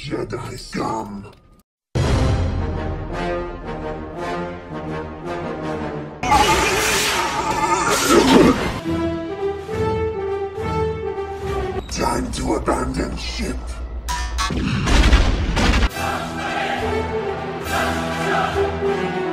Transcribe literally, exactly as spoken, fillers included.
Jedi scum! Time to abandon ship! Just wait. Just, just.